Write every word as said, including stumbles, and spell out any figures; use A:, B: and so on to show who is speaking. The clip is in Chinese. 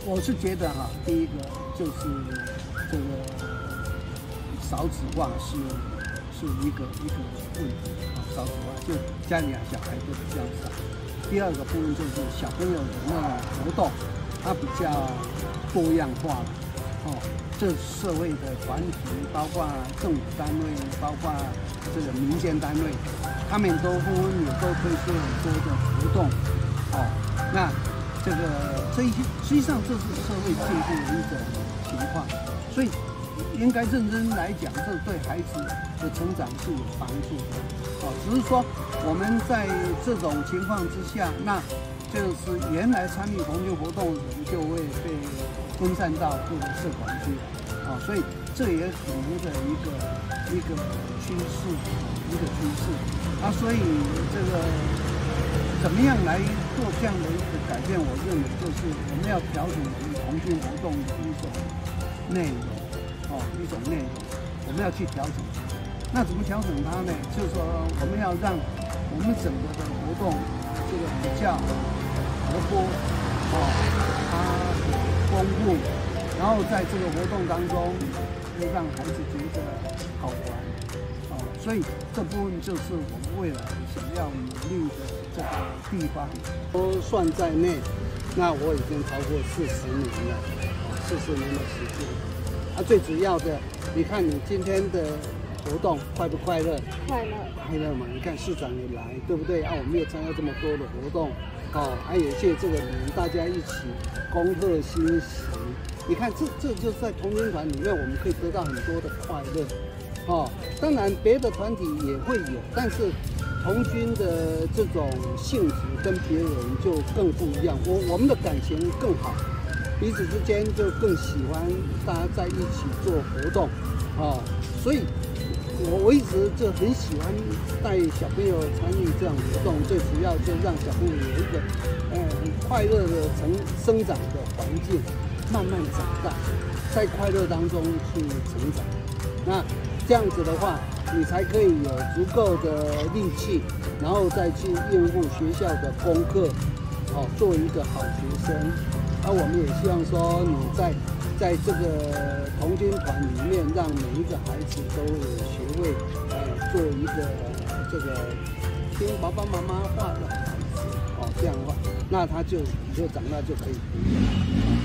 A: 我是觉得哈，第一个就是这个少子化是是一个一个问题啊，少子化就家里小孩都比较少。第二个部分就是小朋友的那种活动，它比较多样化了哦。这社会的团体，包括政府单位，包括这个民间单位，他们都纷纷也都推出很多的活动哦。那这个这一些实际上这是社会进步的一种情况，所以应该认真来讲，这对孩子的成长是有帮助的哦。只是说我们在这种情况之下，那就是原来参与童军活动的人就会被分散到各个社团去啊，所以这也可能的一个一个趋势，一个趋势啊，所以这个怎么样来做这样的一个改变？我认为就是我们要调整我们童军活动的一种内容，哦，一种内容，我们要去调整它。那怎么调整它呢？就是说我们要让我们整个的活动这个比较活泼，哦，它丰富，然后在这个活动当中，会让孩子觉得好玩，哦，所以这部分就是我们未来想要努力的这个地方，都算在内。那我已经超过四十年了，四十年的时间。啊，最主要的，你看你今天的活动快不快乐？
B: 快乐，
A: 快乐嘛！你看市长也来，对不对？啊，我们也参加这么多的活动。哦，还有借这个年，大家一起恭贺新禧。你看，这这就是在童军团里面，我们可以得到很多的快乐。哦，当然别的团体也会有，但是童军的这种性质跟别人就更不一样。我我们的感情更好，彼此之间就更喜欢大家在一起做活动。哦，所以。我我一直就很喜欢带小朋友参与这样活动，最主要就让小朋友有一个呃很快乐的成生长的环境，慢慢长大，在快乐当中去成长。那这样子的话，你才可以有足够的力气，然后再去应付学校的功课，哦，做一个好学生。而、啊、我们也希望说你在。在这个童军团里面，让每一个孩子都有学会，呃，做一个这个听爸爸妈妈话的孩子，哦，这样的话，那他就以后长大就可以不一样。